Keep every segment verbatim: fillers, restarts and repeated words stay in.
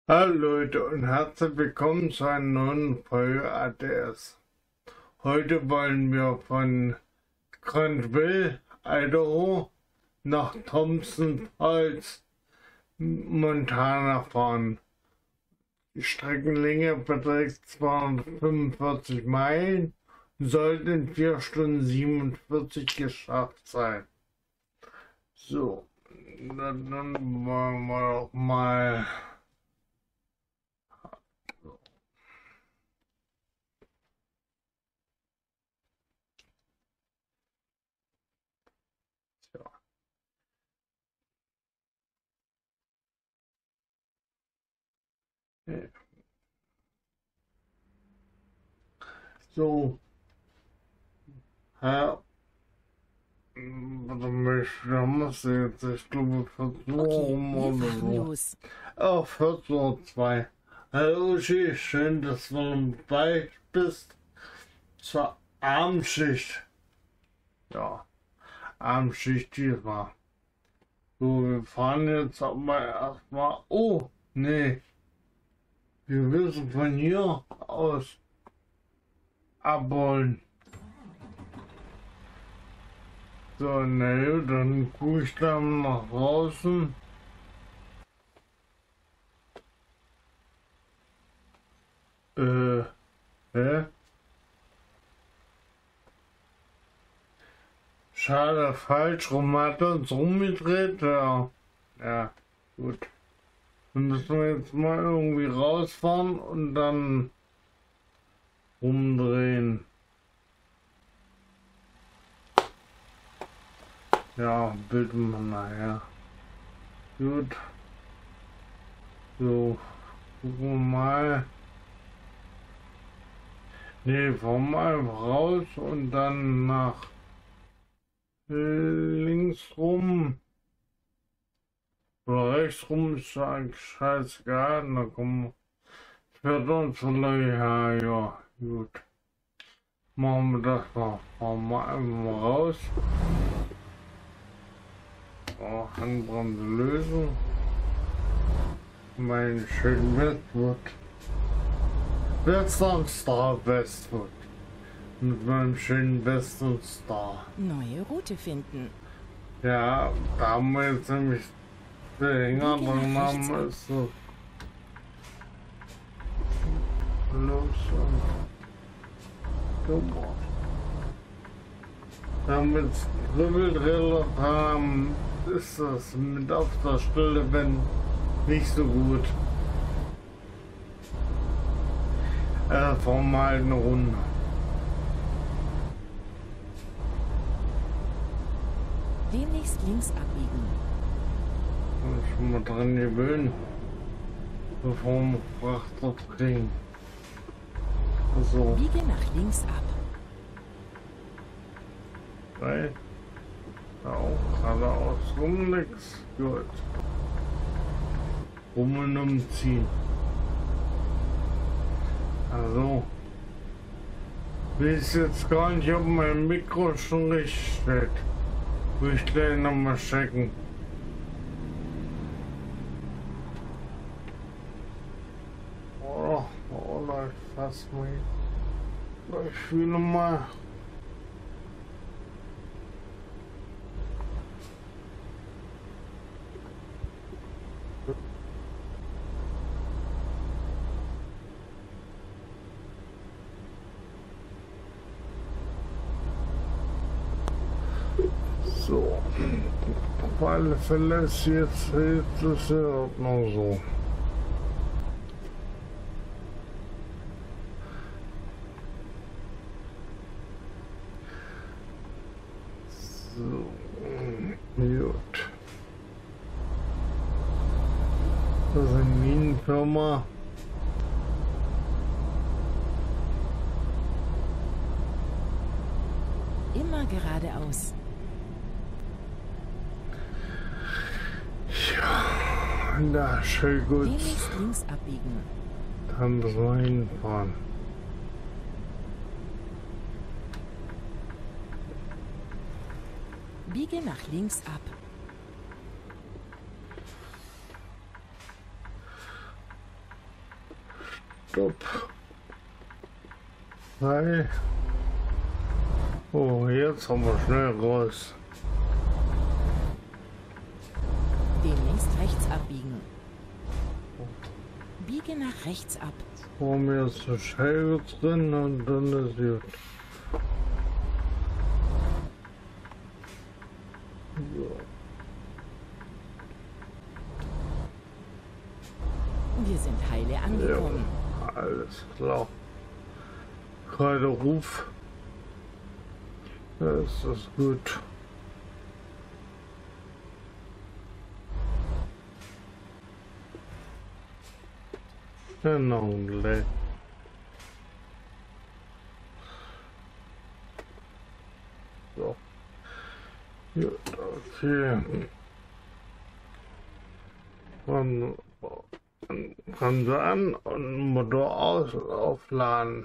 Hallo Leute und herzlich willkommen zu einer neuen Folge A D S. Heute wollen wir von Granville, Idaho nach Thompson Falls, Montana fahren. Die Streckenlänge beträgt zweihundertfünfundvierzig Meilen und sollte in vier Stunden siebenundvierzig geschafft sein. So, dann, dann wollen wir doch mal. So, ja, da muss jetzt, ich glaube, vierzehn Uhr Okay, rum wir oder fahren so. los. Oh, vierzehn Uhr zwei. Hallo Uschi, schön, dass du dabei bist zur Abendschicht. Ja, Abendschicht diesmal. So, wir fahren jetzt aber erstmal. Oh, nee. Wir müssen von hier aus abholen. So, ne, dann gucke ich dann nach draußen. Äh, hä? Schade, falsch rum, hat er uns rumgedreht, ja. Ja, gut. Dann müssen wir jetzt mal irgendwie rausfahren und dann rumdrehen. Ja, bilden wir nachher. Gut. So, gucken wir mal. Ne, fahren wir einfach raus und dann nach links rum. Oder rechts rum ist eigentlich scheißegal. Da kommen fährt uns vielleicht, ja, ja, gut. Machen wir das mal. Fahren wir einfach mal raus. Oh, Handbremse lösen. Mein schönen Westwood. Western Star Westwood. Mit meinem schönen Western Star. Neue Route finden. Ja, da haben wir jetzt nämlich der Hänger Biege drin nach haben, rechts ab. ist so. Los und. Guck mal. Damit Dribbeltrailer haben, ist das mit auf der Stelle, wenn nicht so gut. Äh, fahren wir halt eine Runde. Demnächst links abbiegen. Muss ich mal dran gewöhnen, bevor wir Fracht drauf kriegen. So, Biege nach links ab. drei. Auch geradeaus rum nix. Gut. Rum und umziehen. Also. Ich weiß jetzt gar nicht, ob mein Mikro schon richtig steht. Will ich gleich nochmal checken. Oh, oh, läuft fast mal. Ich fühle mal. So. Auf alle Fälle ist jetzt, jetzt ist in Ordnung so. So, gut. Das ist eine Minenfirma. Immer geradeaus. Ja, da schön gut. Demnächst links abbiegen. Da müssen wir hinfahren. Biege nach links ab. Stopp. Drei. Oh, jetzt haben wir schnell raus. Demnächst rechts abbiegen. Biege nach rechts ab. Vor mir ist eine Scheibe drin und dann ist gut. So. Wir sind heile angekommen. Ja, alles klar. Gerade Ruf. Das ist gut. Genau, gleich. So. Gut, okay. Und fangen wir an und Motor aus und aufladen.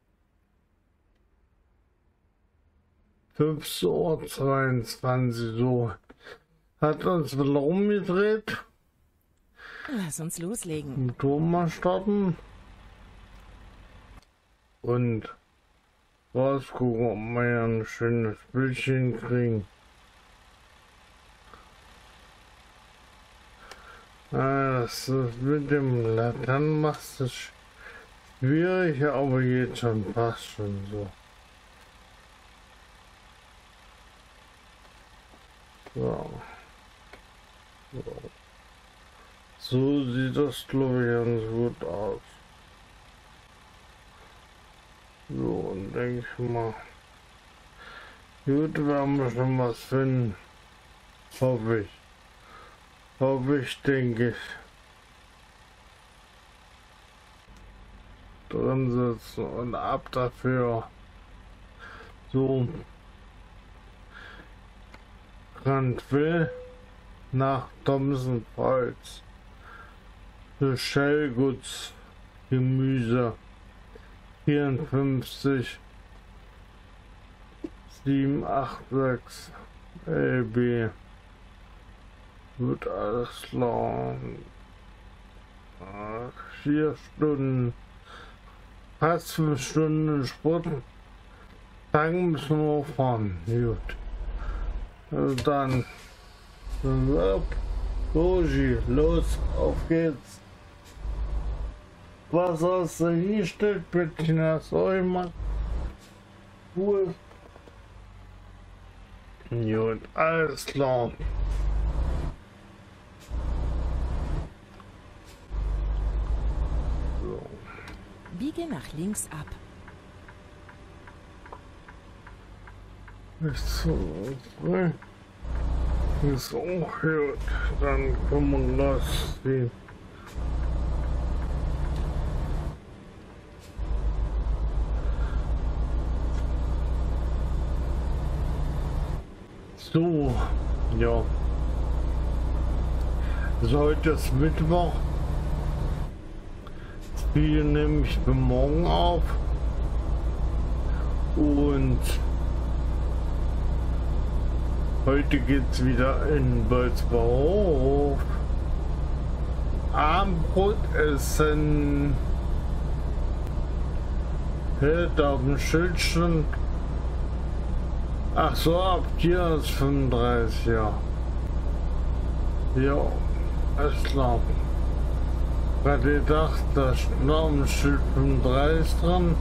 fünfzehn Uhr zweiundzwanzig, so. Hat uns wieder rumgedreht. Lass uns loslegen. Motor mal starten. Und rausgucken, ob wir ja ein schönes Bildchen kriegen. Ah, das ist mit dem Laternen macht es schwierig, aber geht schon, passt schon so. So. So. So sieht das, glaube ich, ganz gut aus. So, und denke ich mal, gut, werden wir schon was finden. Hoffe ich. Hoffe ich, denke ich. Drin sitzen und ab dafür. So. Randwill nach Thomson-Pfalz. Für Schellguts Gemüse vierundfünfzig sieben acht sechs L B. Wird alles klar. Vier Stunden, fast fünf Stunden Sport. Dann müssen wir fahren. Gut. Also dann, dann ab. Goji, los, auf geht's. Was hast du hier steht, Bettina? Soll ich mal? Cool. Gut, alles klar. So. Biege nach links ab. Ist so, okay. Ist auch gut. Dann können wir losziehen. So, ja. Also heute ist Mittwoch. Das Video nehme ich für morgen auf. Und heute geht's wieder in Bolzbauhof. Abendbrot essen. Hört auf dem Schild schon. Ach so, ab hier ist fünfunddreißig, ja. Ja, ist klar. Ich hatte gedacht, da steht noch am Schild fünfunddreißig dran.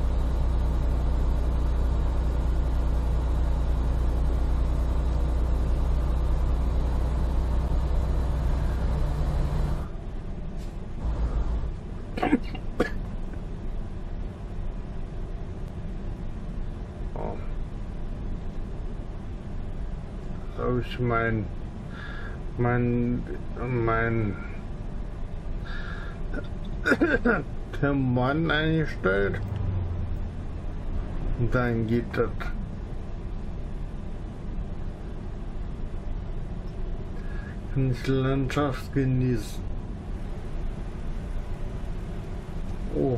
Habe ich mein mein mein Thermometer eingestellt und dann geht das. Kann ich die Landschaft genießen. Oh.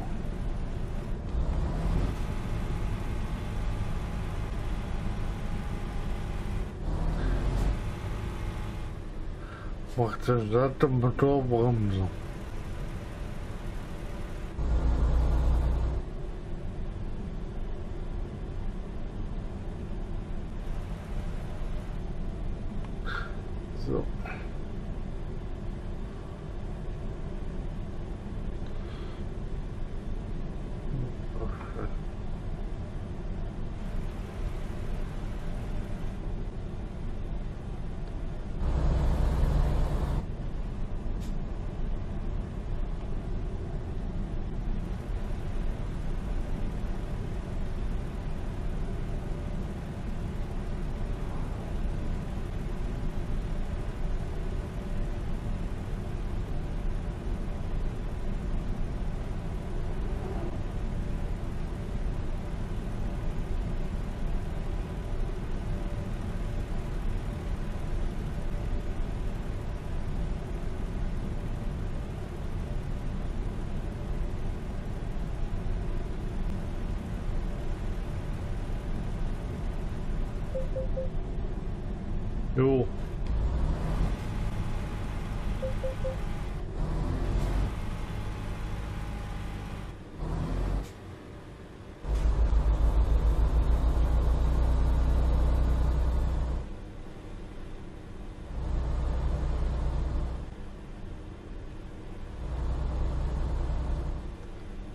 Macht der satte Motorbremse.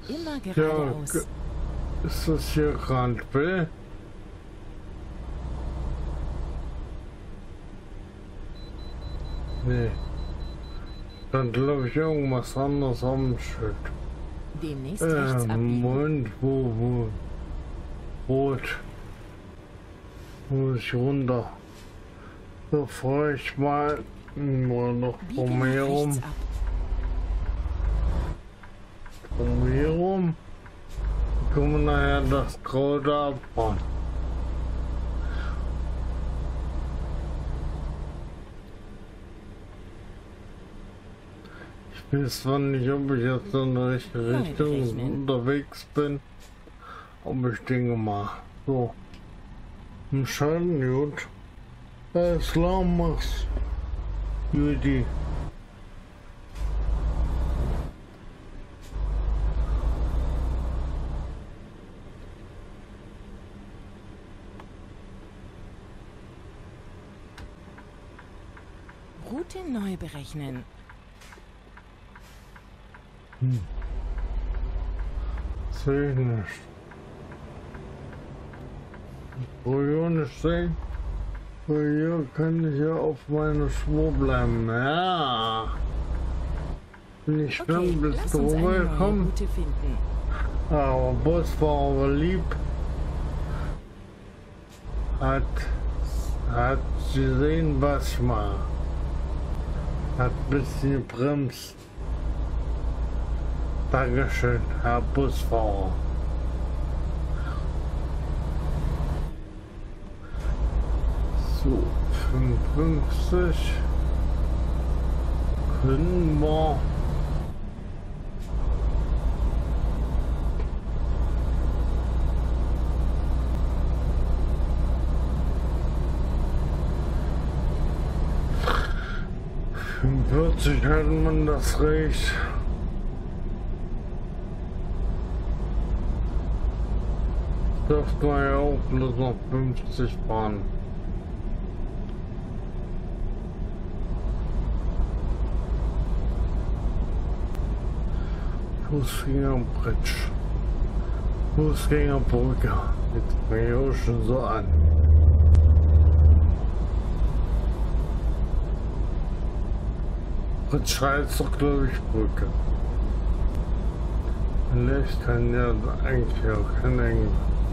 Immer Ja, geradeaus. ge- ist das hier Grand B? Nee. Dann glaube ich irgendwas anderes am Schild. Demnächst rechts Äh, abbiegen. Moment, wo, wo? Rot. Muss ich runter. Bevor ich mal nur noch Biege um nach mich rechts herum. ab. Um mich herum. Können wir nachher das Kraut abbauen. Ich weiß zwar nicht, ob ich jetzt in die richtige Neu Richtung berechnen. unterwegs bin, aber ich denke mal, so. Im Schaden, gut. Alles klar, mach's. Judy. Route neu berechnen. Sehe ich nicht. Wo ich auch nicht sehe. Weil hier kann ich ja auf meine Spur bleiben. Ja. Bin ich Okay, schnell bis lass uns eine neue rübergekommen. Route finden. Aber Bus war aber lieb. Hat, hat gesehen, was ich mache. Hat ein bisschen gebremst. Dankeschön, Herr Busfahrer. So, fünfundfünfzig. Können wir. fünfundvierzig hat man das Recht. Dürfte man ja auch bloß noch fünfzig fahren. Fußgängerbridge. Fußgängerbrücke. Jetzt fange ich auch schon so an. Fritz heißt doch, glaube ich, Brücke. Vielleicht kann ja eigentlich auch kein Englisch.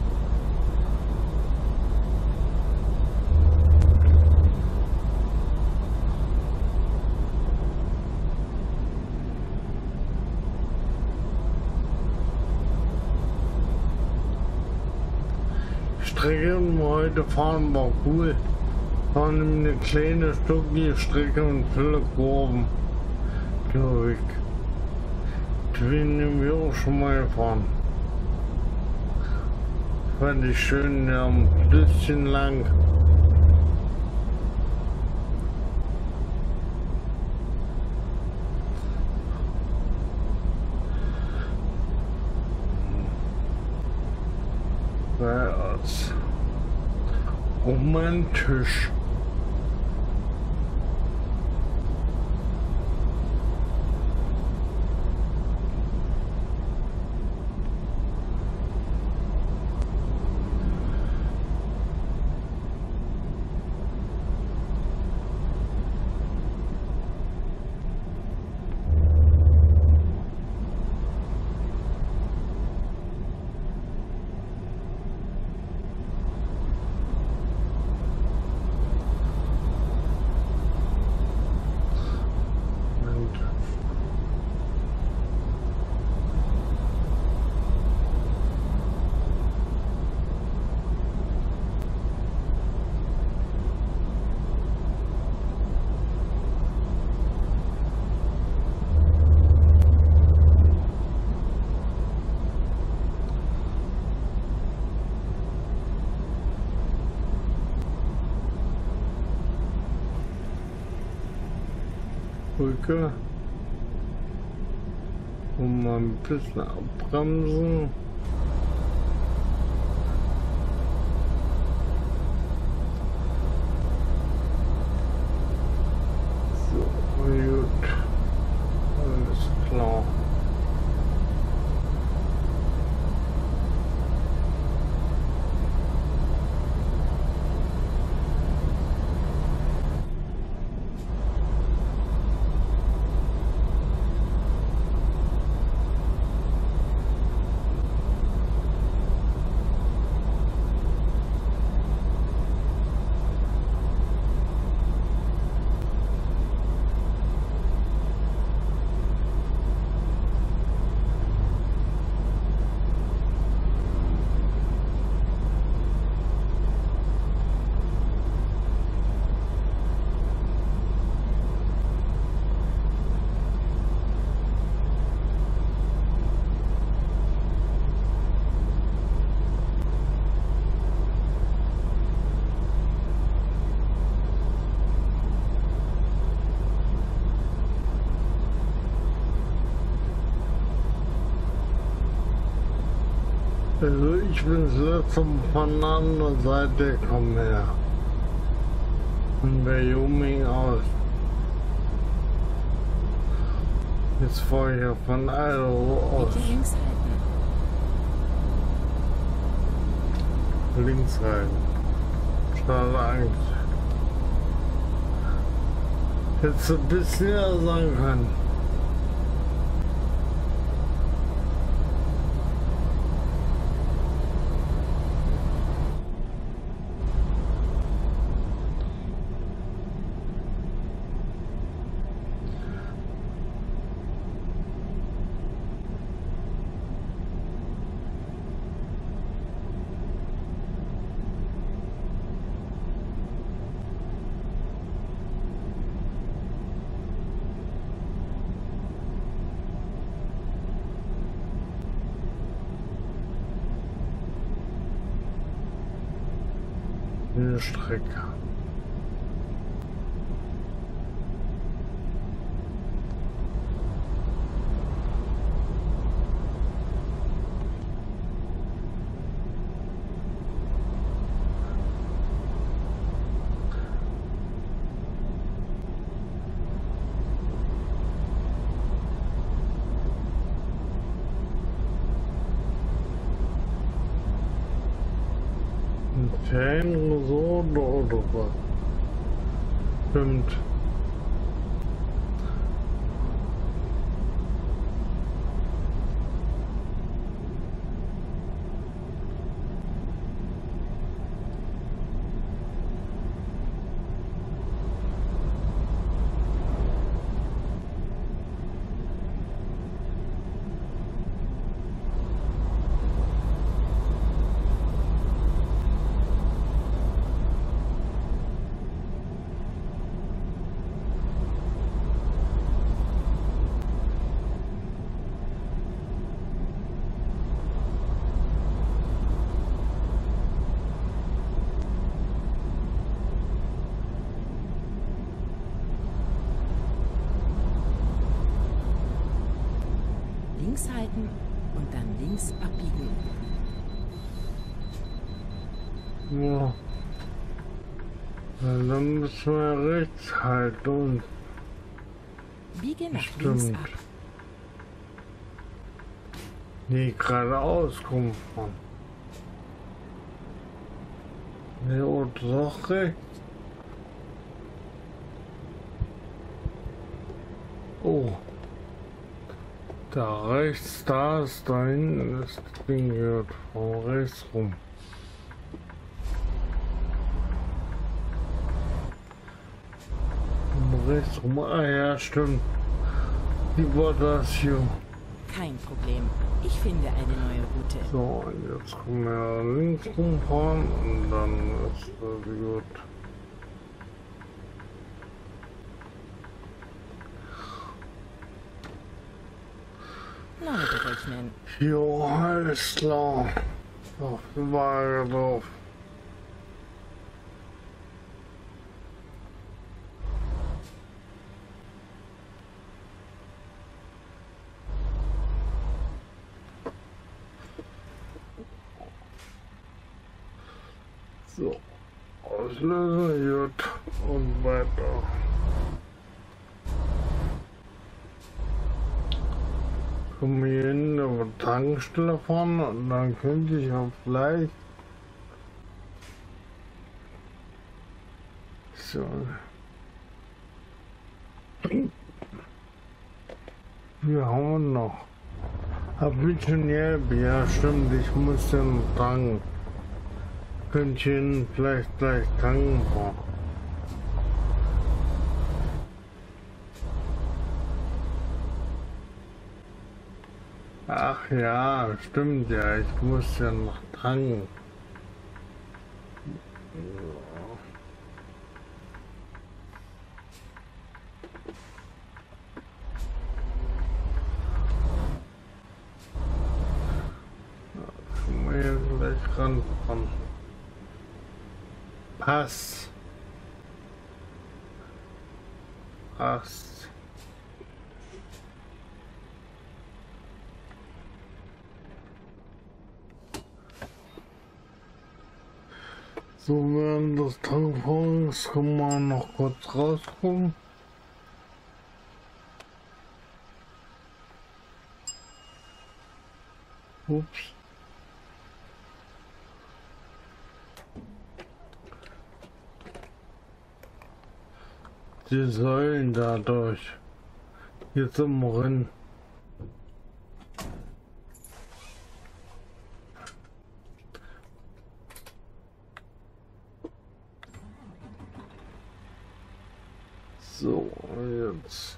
Die Strecke, die wir heute fahren, war cool. Fahren eine kleine Stücke Strecke und viele Kurven, glaube ich. Die sind wir auch schon mal gefahren. Fand ich schön, ja, ein bisschen lang. Ja, romantisch. Brücke und mal ein bisschen abbremsen. So, gut. Alles klar. Also ich bin das letzte Mal von der anderen Seite gekommen her. Von Wyoming aus. Jetzt fahre ich ja von Idaho aus. Bitte links halten. Links rein. Schade Angst. Hättest du ein bisschen näher sein können. Eine Strecke. Ein Ferienresort oder was? Stimmt. Links halten und dann links abbiegen. Ja. Na, dann müssen wir rechts halten und Biege nach links stimmt. ab. Nee, geradeaus kommen von. Nee, und doch rechts. Oh. Da rechts, da ist, da hinten ist das Ding gehört von rechts rum. Von rechts rum, ah ja, stimmt. Die war das hier. Kein Problem. Ich finde eine neue Route. So, und jetzt können wir links rumfahren und dann ist das gut. Neu berechnen. Jo, alles klar. Auf die Waage drauf. So, auslösen, gut, und weiter. Kommen hier hin über die Tankstelle fahren und dann könnte ich auch vielleicht so. Hier haben wir noch. Hab ich schon gelb, ja stimmt, ich muss den tanken. Könnte ich ihn vielleicht gleich tanken fahren. Ach ja, stimmt ja, ich muss ja noch tanken. Können wir hier gleich ranfahren. Pass. Pass. So, während des Tankvorgangs kann man noch kurz rausgucken. Ups. Die Säulen dadurch. Jetzt im Rennen. So, jetzt.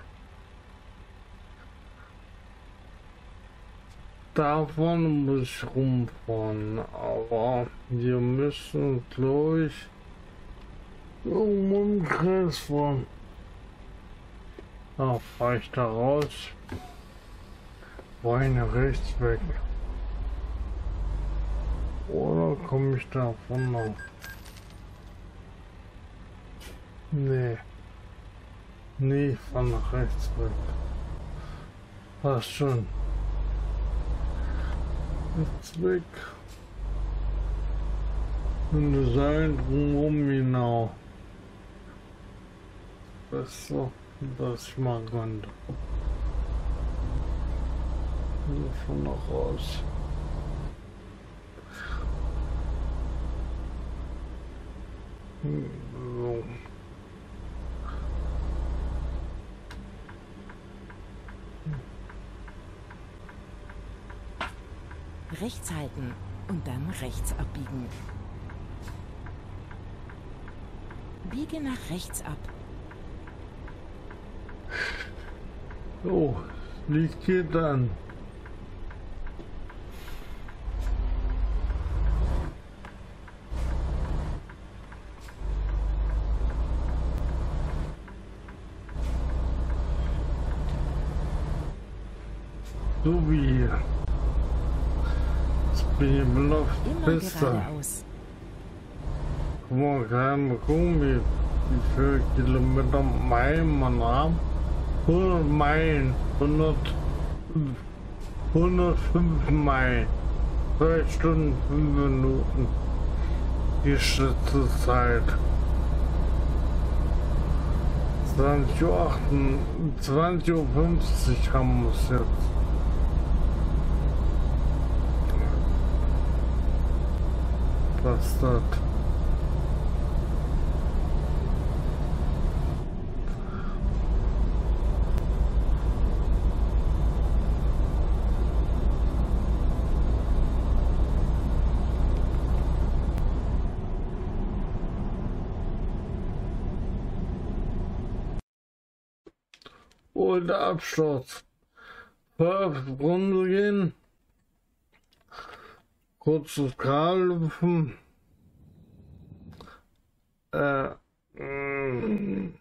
Davon muss ich rumfahren, aber wir müssen, glaube ich, irgendwo im Kreis fahren. Da fahre ich da raus. Beine rechts weg. Oder komme ich davon noch? Nee. Nee, von nach rechts weg. Passt schon. Jetzt weg. Und die Seilen drumherum genau. Besser, dass ich mal konnte. Von nach raus. So. Rechts halten und dann rechts abbiegen. Biege nach rechts ab. Oh, Licht geht an. So wie hier. Jetzt bin ich im Luft. Immer Besser. geradeaus. Guck mal, kann man gucken, wie, wie viele Kilometer Meilen man hat. hundert Meilen, hundert, hundertfünf Meilen, zwei Stunden, fünf Minuten, die geschätzte Zeit. zwanzig Uhr, zwanzig Uhr fünfzig haben wir es jetzt. Was ist das? Oh, der Absturz. Fünf Runde gehen. Kurzes Karlhüpfen. Äh. Mm.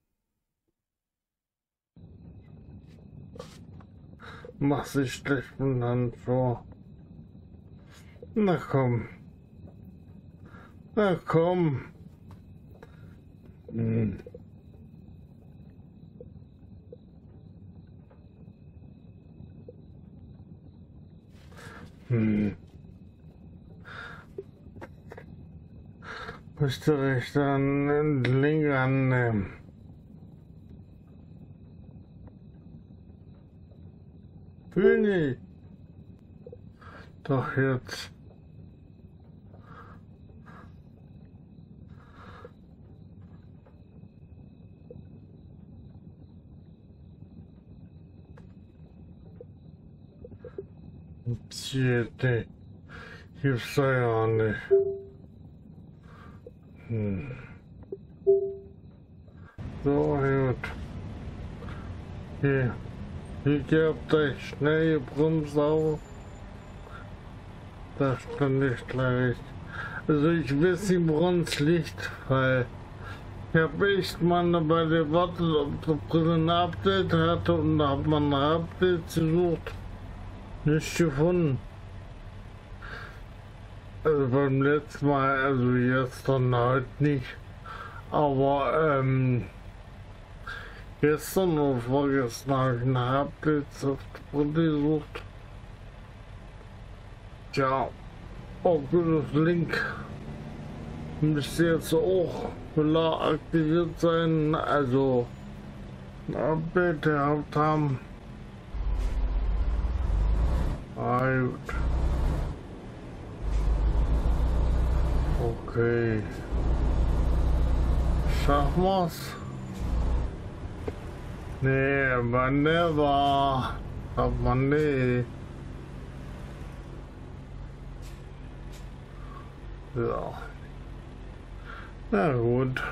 Mach sich schlecht mit Handschuhe. Na komm. Na komm. Hm. Hm. Müsste rechte an linke annehmen. König. Doch jetzt. Siete. Gibt's da ja nicht. Hm. So, gut. Hier. Hier gehabt euch schnell gebremst auf. Das stand nicht gleich. Also ich weiß nicht, woran es liegt, weil ich habe echt mal bei der gewartet, ob der Brille ein Update hatte und da hat man ein Update gesucht. Nicht gefunden. Also beim letzten Mal, also gestern halt nicht, aber ähm, gestern oder vorgestern habe ich nach Updates auf die Brille gesucht. Tja, auch gutes Link. müsste jetzt auch wieder aktiviert sein, also ein Update gehabt haben. Ah, gut. Okay. Schaffen wir's? Nee, man never. Aber nee. Ja. Na gut.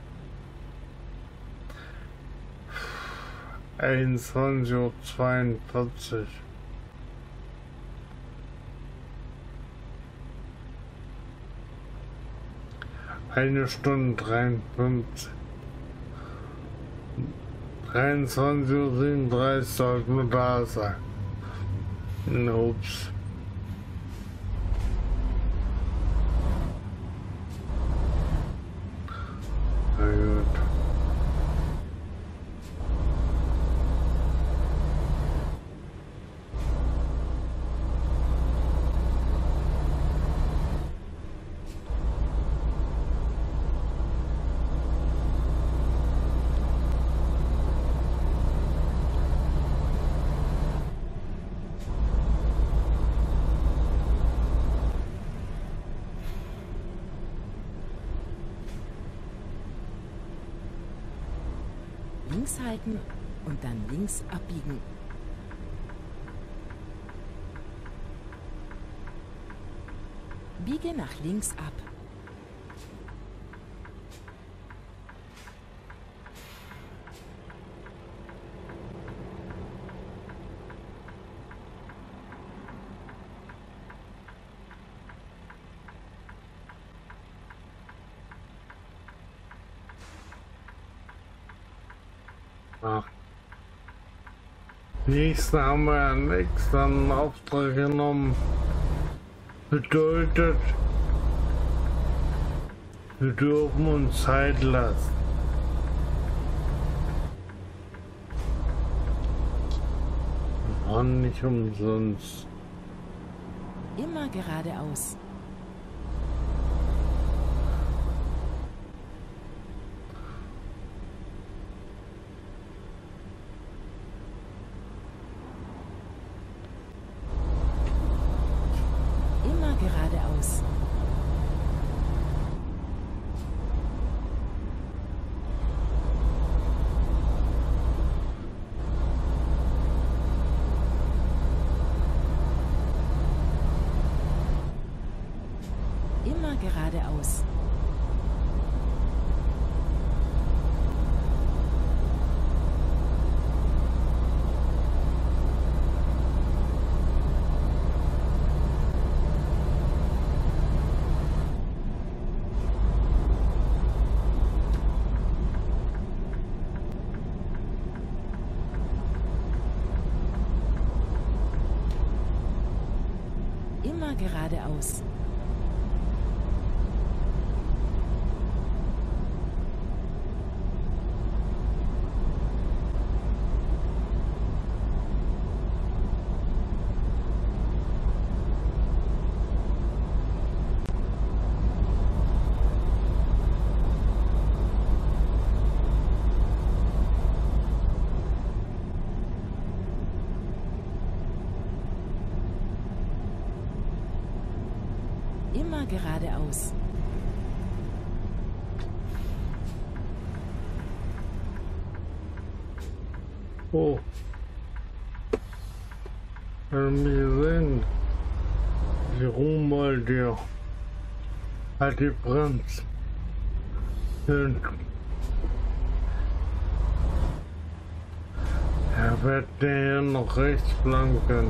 einundzwanzig Uhr zweiundvierzig. Eine Stunde dreiundfünfzig. dreiundzwanzig Uhr siebenunddreißig sollten wir da sein. Ups. Na gut. Links halten und dann links abbiegen. Biege nach links ab. Ach. Nächsten haben wir ja nichts dann Auftrag genommen. Bedeutet, wir dürfen uns Zeit lassen. Wir waren nicht umsonst. Immer geradeaus. Geradeaus. Immer geradeaus. Immer geradeaus. Immer geradeaus. Oh. Haben wir gesehen. Die Ruhmwald hier hat die Bremse. Und er wird hier noch rechts flanken.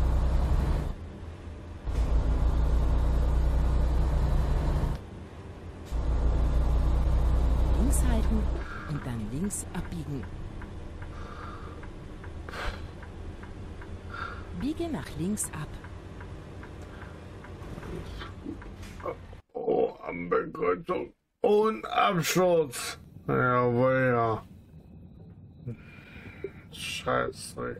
Links halten und dann links abbiegen. Biege nach links ab. Oh, Ampelkreuzung und Absturz. Jawohl, ja. Scheißdreck.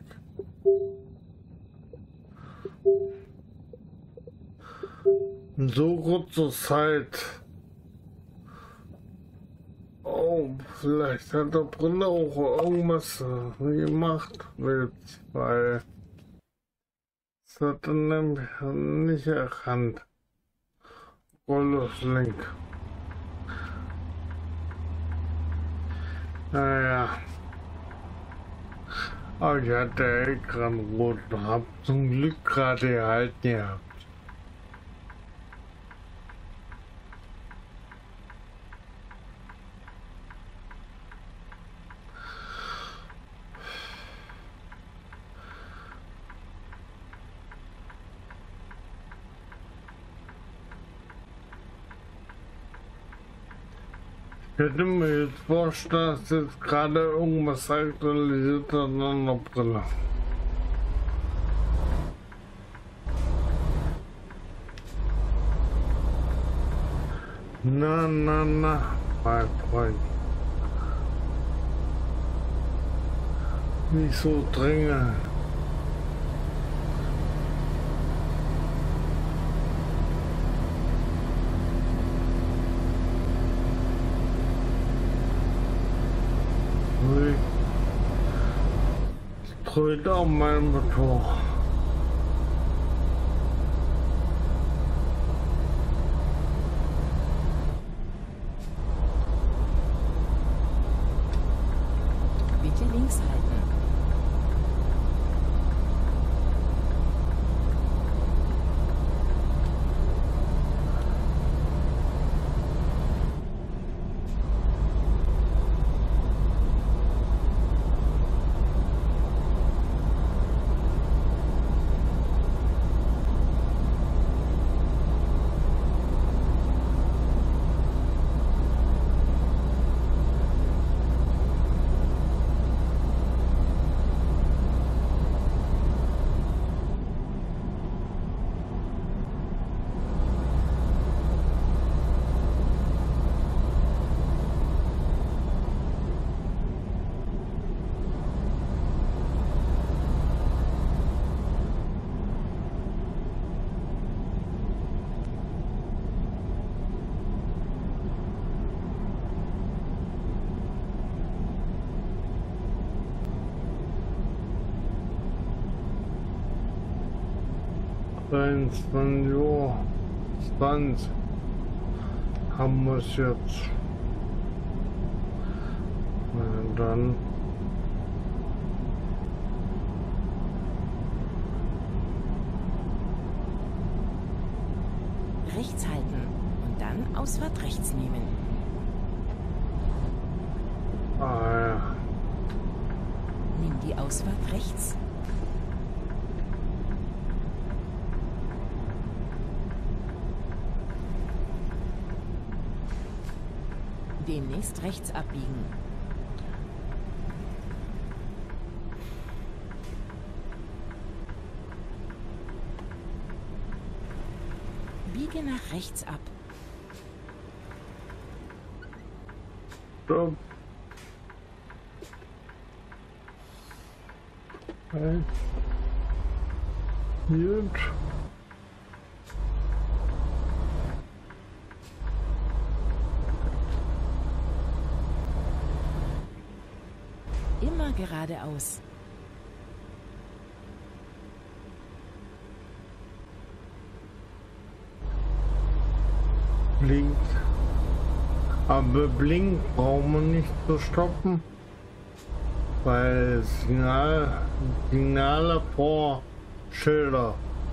In so kurzer Zeit vielleicht hat der Brille auch irgendwas gemacht, weil es hat er nämlich nicht erkannt. Golos Link. Naja. Aber ich hatte extra einen roten, hab zum Glück gerade gehalten gehabt. Ich hätte mir jetzt vorstellen, dass jetzt gerade irgendwas aktualisiert hat an der Brille. Na, na, na, mein Freund. Nicht so dringend. Ich drehe auf meinen Motor. Bitte links halten. einundzwanzig Uhr zwanzig haben wir es jetzt. Na dann. Rechts halten und dann Ausfahrt rechts nehmen. Ah ja. Nimm die Ausfahrt rechts. Demnächst rechts abbiegen. Biege nach rechts ab. Stopp. Halt. Gut. Immer geradeaus. Blinkt. Aber blinkt brauchen wir nicht zu stoppen, weil Signal, Signale vor Schilder.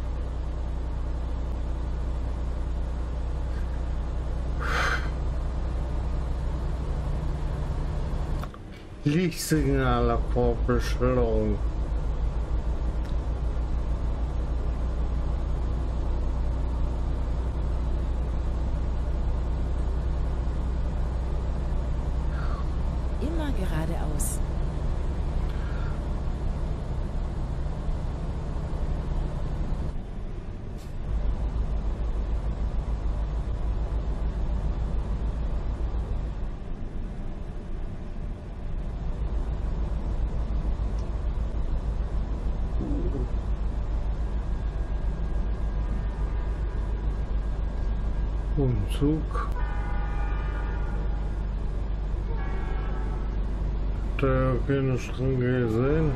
Lichtsignale vor Beschilderung. Immer geradeaus. Umzug. da keine Schranke gesehen.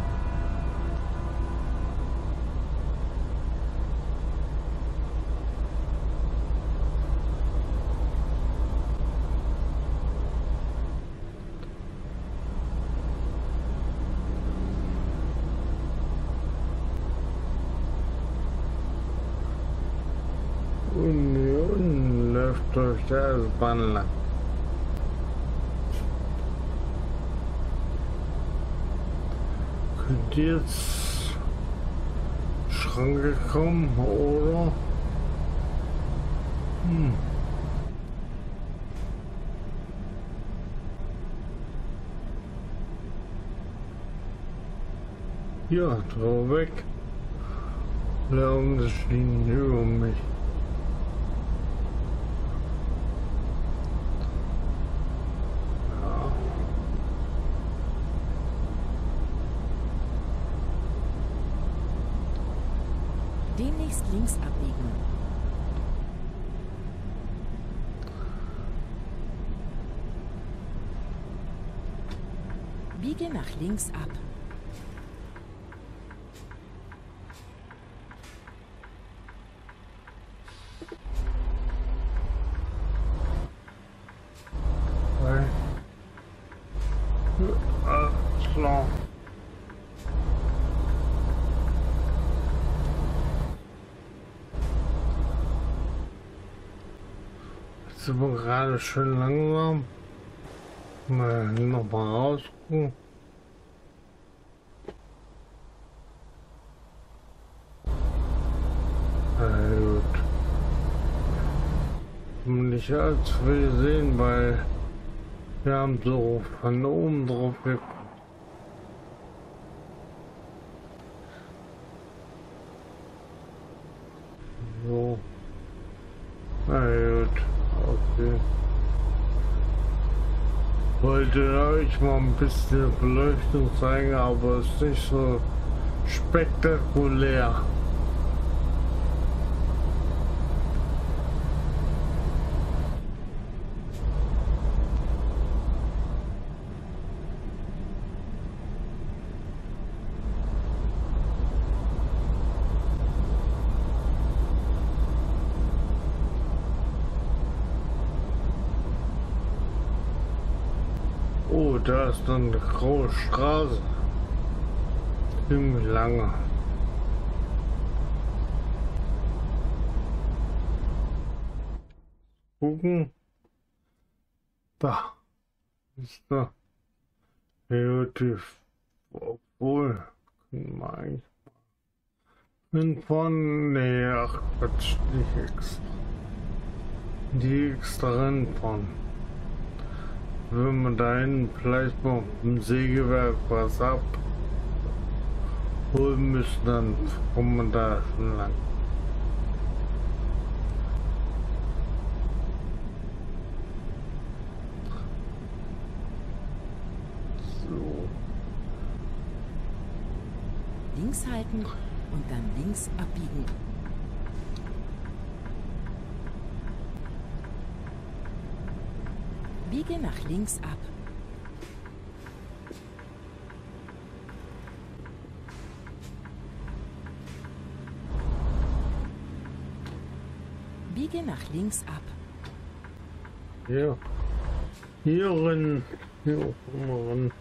Und hier unten läuft durch die S-Bahn lang. Könnte jetzt Schranke kommen, oder? Hm. Ja, dreh weg. Lärm, das liegen über mich. Demnächst links abbiegen. Biege nach links ab. Nein. Alles klar. Jetzt sind wir gerade schön langsam. Mal noch mal rausgucken. Na gut. Nicht allzu viel sehen, weil wir haben so von oben drauf geguckt. So. Na gut. Okay. Wollte euch mal ein bisschen Beleuchtung zeigen, aber es ist nicht so spektakulär. Oh, da ist dann eine graue Straße. Ziemlich lange. Gucken. Da ist da. Relativ. Obwohl. Können wir eigentlich. Bin von. Nee, ach Quatsch, nicht extra. Die extra ranfahren. Wenn man da hinten vielleicht mal im Sägewerk was ab holen müssen, dann kommt man da schon lang. So. Links halten und dann links abbiegen. Biege nach links ab. Biege nach links ab. Ja. Hier rein. Hier rein.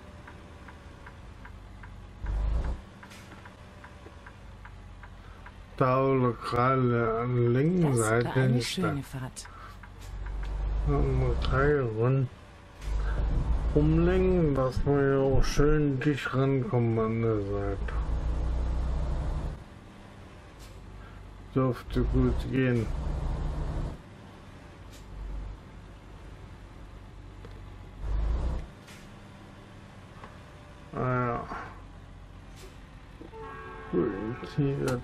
Da oder gerade an der linken Das war Seite eine nicht da. schöne Fahrt. Mal drei Runden umlenken, dass wir ja auch schön dicht rankommen an der Seite. Dürfte gut gehen. Ah ja. Orientiert.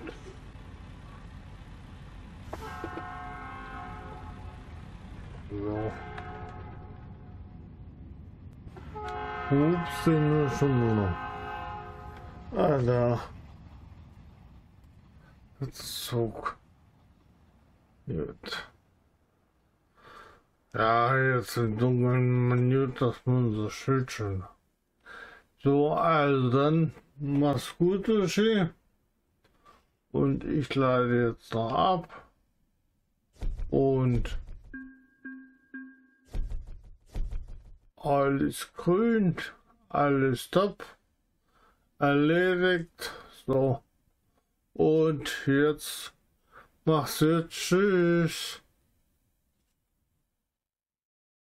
So. Ups, sind wir schon noch. Ah, da. Jetzt Zug. Gut. Ja, jetzt im Dunkeln, man gut, dass man so Schild schon So, also dann mach's gut, Uschi. Und ich lade jetzt noch ab. Und alles grün, alles top, erledigt. So, und jetzt mach's jetzt, tschüss.